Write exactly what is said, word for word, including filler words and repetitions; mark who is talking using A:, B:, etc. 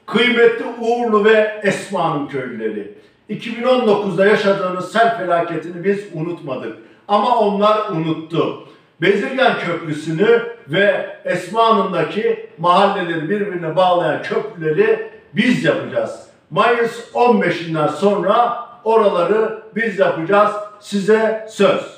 A: Kıymetli Uğurlu ve Esma'nın köylüleri, iki bin on dokuzda yaşadığınız sel felaketini biz unutmadık. Ama onlar unuttu. Bezirgan Köprüsü'nü ve Esma'nın'daki mahalleleri birbirine bağlayan köprüleri biz yapacağız. Mayıs on beşinden sonra oraları biz yapacağız. Size söz.